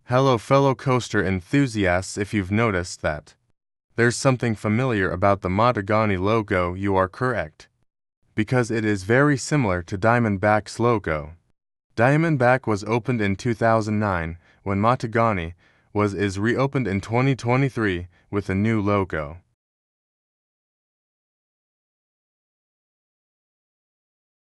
Hello fellow coaster enthusiasts, if you've noticed that there's something familiar about the Matagani logo, you are correct. Because it is very similar to Diamondback's logo. Diamondback was opened in 2009 when Matagani is reopened in 2023 with a new logo.